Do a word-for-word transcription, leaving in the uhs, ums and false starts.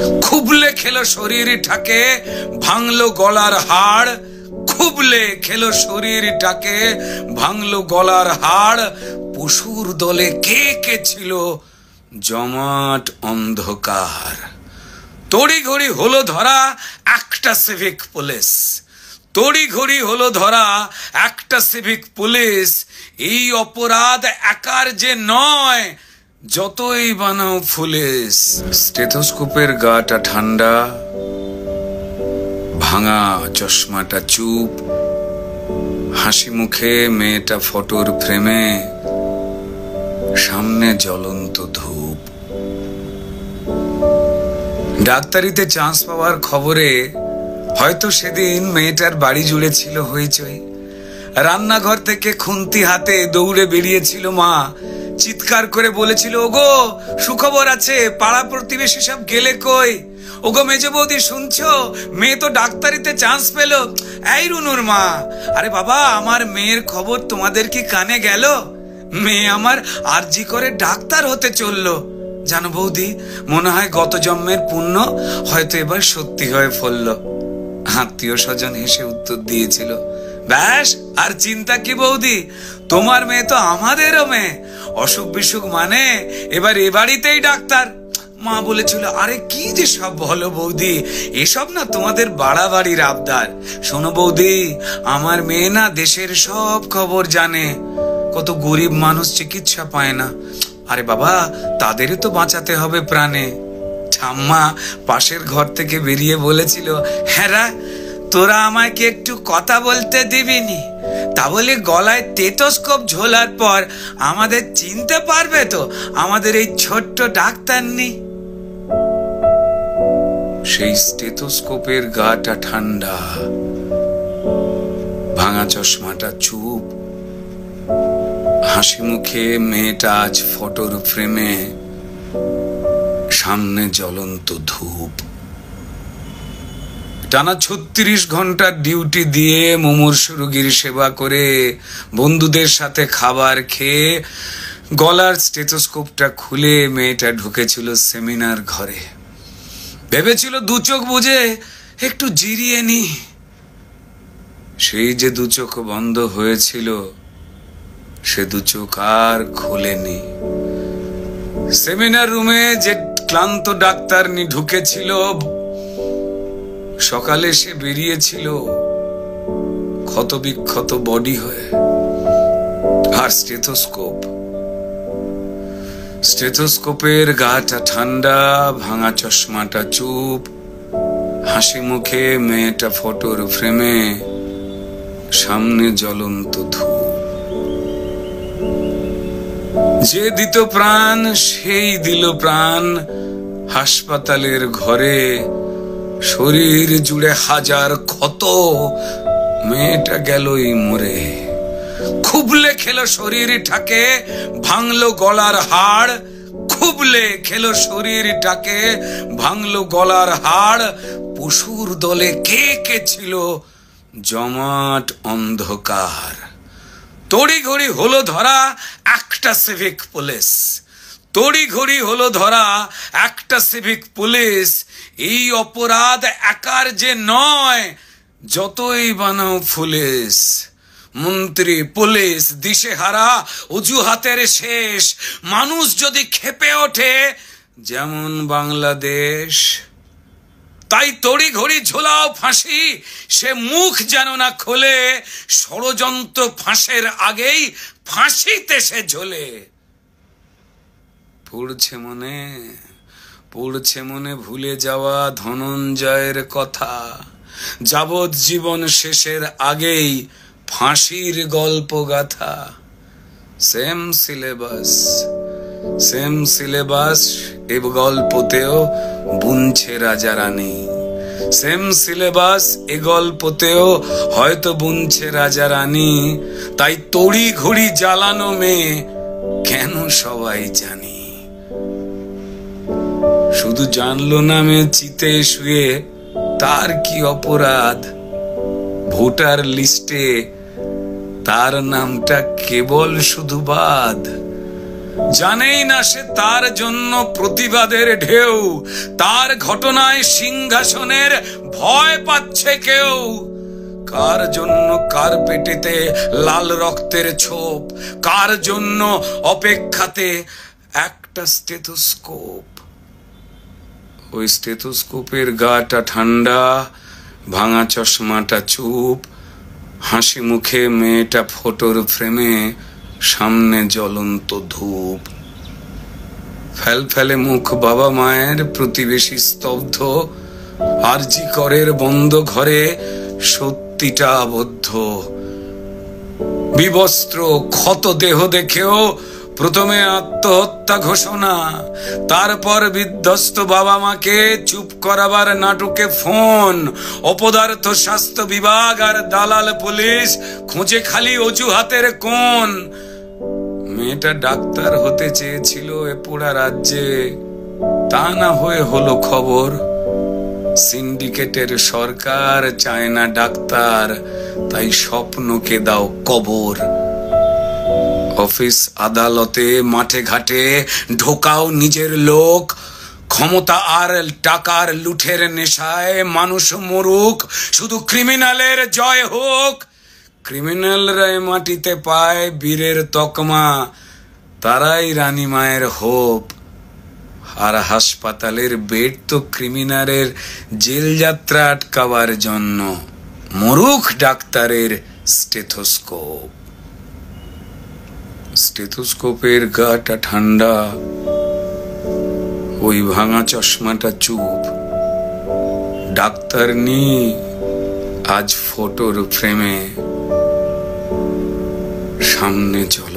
খুবলে খেলো শরীরটাকে, ভাঙলো গলার হাড়। খুবলে খেলো শরীরটাকে, ভাঙলো গলার হাড়। পশুর দলে কে কে ছিল জমাট অন্ধকার। তড়ি ঘড়ি হলো ধরা একটা সিভিক পুলিশ, তড়ি ঘড়ি হলো ধরা একটা সিভিক পুলিশ। এই অপরাধ একার যে নয়, যতই বানাও পুলিশ। স্টেথোস্কোপের গাটা ঠান্ডা, ভাঙা চশমাটা চুপ, হাসি মুখে মেয়েটা ফটোর ফ্রেমে, সামনে জ্বলন্ত ধূপ। ডাক্তারিতে চান্স পাওয়ার খবরে হয়তো সেদিন মেয়েটার বাড়ি জুড়ে ছিল হইচই। রান্নাঘর থেকে খুন্তি হাতে দৌড়ে বেরিয়েছিল মা, চিৎকার করে বলেছিল, ওগো সুখবর আছে, পাড়া প্রতিবেশী সব গেলে কই? ওগো মেজো বৌদি শুনছো, মেয়ে তো ডাক্তারিতে চান্স পেল। এই রুনুর মা, আরে বাবা আমার মেয়ের খবর তোমাদের কি কানে গেল? মেয়ে আমার আরজি করে ডাক্তার হতে চললো। জানো বৌদি, মনে হয় গত জন্মের পুণ্য হয়তো এবার সত্যি হয়ে ফলল। আত্মীয় স্বজন হেসে উত্তর দিয়েছিল, ব্যাস আর চিন্তা কি বৌদি, তোমার মেয়ে তো আমাদেরও মেয়ে। অসুখ বিসুখ মানে এবার এ বাড়িতেই ডাক্তার। মা বলেছিল, আরে কি যে সব বলো বৌদি, এসব না তোমাদের বাড়াবাড়ির আবদার। শোনো বৌদি, আমার মেয়ে না দেশের সব খবর জানে। কত গরিব মানুষ চিকিৎসা পায় না, আরে বাবা তাদেরই তো বাঁচাতে হবে প্রাণে। ঠাম্মা পাশের ঘর থেকে বেরিয়ে বলেছিল, হ্যাঁ তোরা আমায় কি একটু কথা বলতে দিবিনি? তা বলে গলায় স্টেথোস্কোপ ঝোলার পর আমাদের চিনতে পারবে তো আমাদের এই ছোট্ট ডাক্তার নেই? সেই স্টেথোস্কোপের গাটা ঠান্ডা, ভাঙা চশমাটা চুপ, হাসি মুখে মেয়েটা আজ ফটোর ফ্রেমে, সামনে জ্বলন্ত ধূপ। টানা ছত্রিশ ঘন্টার ডিউটি দিয়ে মুমূর্ষু রোগীর সেবা করে বন্ধুদের সাথে খাবার খেয়ে গলার স্টেথোস্কোপটা খুলে মেয়েটা ঢুকেছিল সেমিনার ঘরে। ভেবেছিল দু চোখ বুঝে একটু জিরিয়ে নি। সেই যে দু চোখ বন্ধ হয়েছিল, সে দু চোখ আর খোলেনি। সেমিনার রুমে যে ক্লান্ত ডাক্তার নি ঢুকেছিল, সকালে সে বেরিয়েছিল ক্ষত বিক্ষত বডি হয়ে। আর স্টেথোস্কোপ, স্টেথোস্কোপের গাটা ঠান্ডা, ভাঙা চশমাটা চুপ, হাসি মুখে মেয়েটা ফটোর ফ্রেমে, সামনে জ্বলন্ত ধূপ। যে দিত প্রাণ সেই দিল প্রাণ হাসপাতালের ঘরে। শরীর জুড়ে হাজার ক্ষত, মেয়েটা গেলই মরে। খুবলে খেলো শরীরটাকে, ভাঙলো গলার হাড়। খুবলে খেলো শরীরটাকে, ভাঙলো গলার হাড়। পশুর দলে কে কে ছিল জমাট অন্ধকার। তড়ি ঘড়ি হলো ধরা একটা সিভিক পুলিশ, তড়ি ঘড়ি হলো ধরা একটা সিভিক পুলিশ। এই অপরাধ একার যে নয়, যতই বানাও পুলিশ। মন্ত্রী পুলিশ দিশেহারা, অজুহাতের শেষ। মানুষ যদি ক্ষেপে ওঠে যেমন বাংলাদেশ, তাই তড়ি ঘড়ি ঝোলাও ফাঁসি, সে মুখ যেন না খোলে। ষড়যন্ত্র ফাঁসের আগেই ফাঁসিতে সে ঝোলে। পড়ছে মনে, পড়ছে মনে ভুলে যাওয়া ধনঞ্জয়ের কথা। যাবজ্জীবন শেষের আগেই ফাঁসির গল্প গাথা। সেম সিলেবাস, সেম সিলেবাস এ গল্পতেও বুনছে রাজা রানী। সেম সিলেবাস এ গল্পতেও হয়তো বুনছে রাজা রানী। তাই তড়ি ঘড়ি জ্বালানো মেয়ে কেন সবাই জানি। শুধু জানলো না মেয়ে চিতে শুয়ে তার কি অপরাধ। ভোটার লিস্টে তার নামটা কেবল শুধু বাদ। জানেই না সে তার জন্য প্রতিবাদের ঢেউ, তার ঘটনায় সিংহাসনের ভয় পাচ্ছে কেউ। কার জন্য কার পেটেতে লাল রক্তের ছোপ, কার জন্য অপেক্ষাতে একটা স্টেথোস্কোপ। ওই স্টেথোস্কোপের গাটা ঠান্ডা, ভাঙা চশমাটা চুপ, হাসি মুখে মেয়েটা ফটোর ফ্রেমে, সামনে জ্বলন্ত ধূপ। ফেলফেলে মুখ বাবা মায়ের, প্রতিবেশী স্তব্ধ, আরজি করের বন্ধ ঘরে সত্যিটা আবদ্ধ। বিবস্ত্র ক্ষত দেহ দেখেও প্রথমে আত্মহত্যা ঘোষণা, তারপর বিধ্বস্ত বাবা মাকে চুপ করাবার নাটকে ফোন। অপদার্থ স্বাস্থ্য বিভাগ আর দালাল পুলিশ খুঁজে খালি অজুহাতের কোণ। মেয়েটা ডাক্তার হতে চেয়েছিল এ পোড়া রাজ্যে, তা না হয়ে হলো খবর। সিন্ডিকেটের সরকার চায় না ডাক্তার, তাই স্বপ্নকে দাও কবর। অফিস আদালতে মাঠে ঘাটে ঢোকাও নিজের লোক, ক্ষমতা আর টাকার লুঠের নেশায় মানুষ মরুক, শুধু ক্রিমিনালের জয় হোক। ক্রিমিনালরাই মাটিতে পায় বীরের তকমা, তারাই রানী মায়ের হোপ। আর হাসপাতালের বেড তো ক্রিমিনালের জেল যাত্রা আটকাবার জন্য, মরুক ডাক্তারের স্টেথোস্কোপ। স্টেথোস্কোপের গাটা ঠান্ডা, ওই ভাঙা চশমাটা চুপ। ডাক্তার নি আজ ফটোর ফ্রেমে, সামনে চল